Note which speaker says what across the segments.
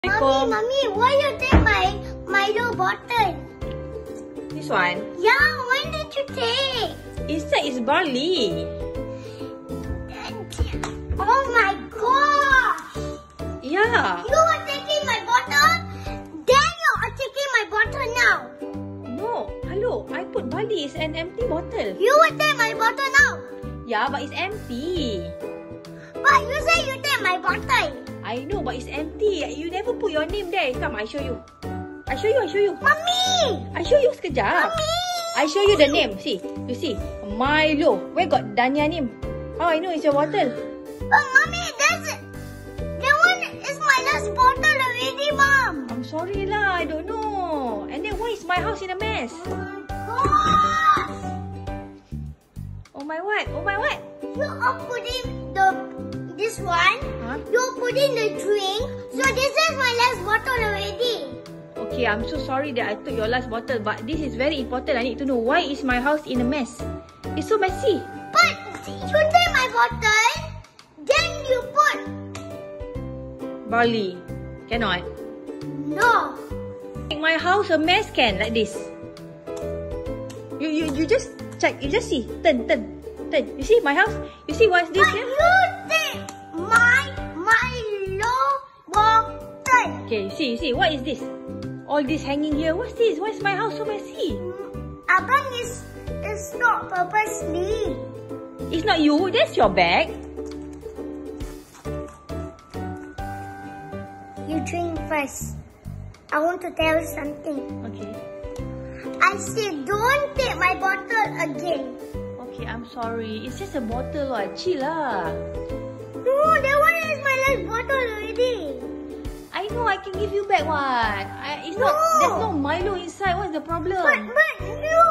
Speaker 1: Mommy, why you take my Milo bottle?
Speaker 2: This one?
Speaker 1: Yeah, when did you take?
Speaker 2: Inside is barley.
Speaker 1: Oh my gosh!
Speaker 2: Yeah.
Speaker 1: You are taking my bottle? Then you are taking my bottle now.
Speaker 2: No, hello. I put barley. It's an empty bottle.
Speaker 1: You will take my bottle now.
Speaker 2: Yeah, but it's empty.
Speaker 1: But you say you take my bottle.
Speaker 2: I know, but it's empty. You never put your name there. Come, I show you. I show you.
Speaker 1: Mommy!
Speaker 2: I show you sekejap.
Speaker 1: Mommy!
Speaker 2: I show you the name. See, you see. Milo. Where got Dania name? How I know it's your bottle?
Speaker 1: But mommy, that one is my last bottle already, Mom.
Speaker 2: I'm sorry lah. I don't know. And then why is my house in a mess?
Speaker 1: Oh my gosh!
Speaker 2: Oh my what? Oh my what?
Speaker 1: You are putting this one.
Speaker 2: Huh?
Speaker 1: You are putting the drink. So this is my last bottle already.
Speaker 2: Okay, I'm so sorry that I took your last bottle, but this is very important. I need to know why is my house in a mess. It's so messy.
Speaker 1: But you take my bottle, then you put
Speaker 2: Barley. Cannot.
Speaker 1: no.
Speaker 2: Make my house a mess can like this. You just check. You just see. Turn. You see my house? You see what's this
Speaker 1: But
Speaker 2: here?
Speaker 1: you take my Milo bottle.
Speaker 2: Okay, you see. What is this? All this hanging here. What's this? Why is my house so messy?
Speaker 1: Abang is not purposely.
Speaker 2: It's not you. That's your bag.
Speaker 1: You drink first. I want to tell you something.
Speaker 2: Okay.
Speaker 1: I said don't take my bottle again.
Speaker 2: Okay, I'm sorry. It's just a bottle lah. Chill lah.
Speaker 1: No, that one is my last bottle already.
Speaker 2: I know I can give you back one. It's not.
Speaker 1: No.
Speaker 2: There's no Milo inside. What's the problem?
Speaker 1: But you.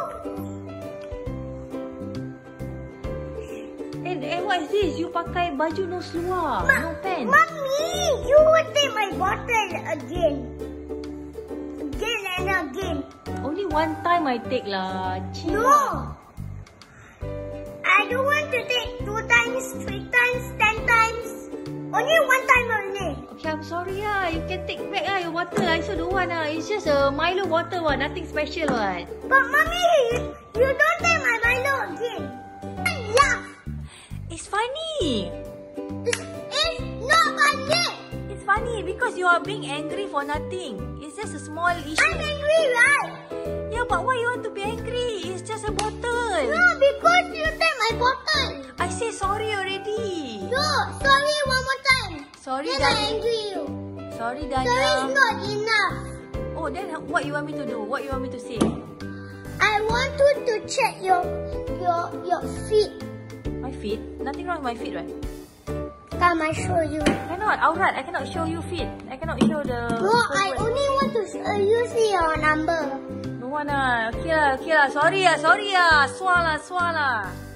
Speaker 2: And what is this? You pakai baju no seluar, no pants.
Speaker 1: Mommy, you will take my bottle again. Again and again.
Speaker 2: Only one time I take lah. Chill.
Speaker 1: No. I don't want to take 2 times, 3 times, 10 times. Only 1 time only.
Speaker 2: Okay, I'm sorry lah. You can take back lah your bottle. I also don't want lah. It's just a Milo bottle one. Nothing special one.
Speaker 1: But mommy, you don't take my Milo again. Laugh.
Speaker 2: It's funny.
Speaker 1: It's not funny.
Speaker 2: It's funny because you are being angry for nothing. It's just a small issue.
Speaker 1: I'm angry, right?
Speaker 2: Yeah, but why you want to be angry? It's just a bottle.
Speaker 1: No, because you take my bottle.
Speaker 2: I say sorry already.
Speaker 1: No, sorry one more time.
Speaker 2: Sorry,
Speaker 1: Then I
Speaker 2: Dania.
Speaker 1: angry you.
Speaker 2: Sorry,
Speaker 1: Sorry is
Speaker 2: Dania.
Speaker 1: not enough.
Speaker 2: Oh, then what you want me to do? What you want me to say?
Speaker 1: I want you to check your feet.
Speaker 2: My feet? Nothing wrong with my feet, right?
Speaker 1: Come, I show you.
Speaker 2: Cannot, aurat. I cannot show you feet. I cannot show the...
Speaker 1: No, I only want to you see your number.
Speaker 2: No one lah. Okay lah. Sorry lah. Swallah.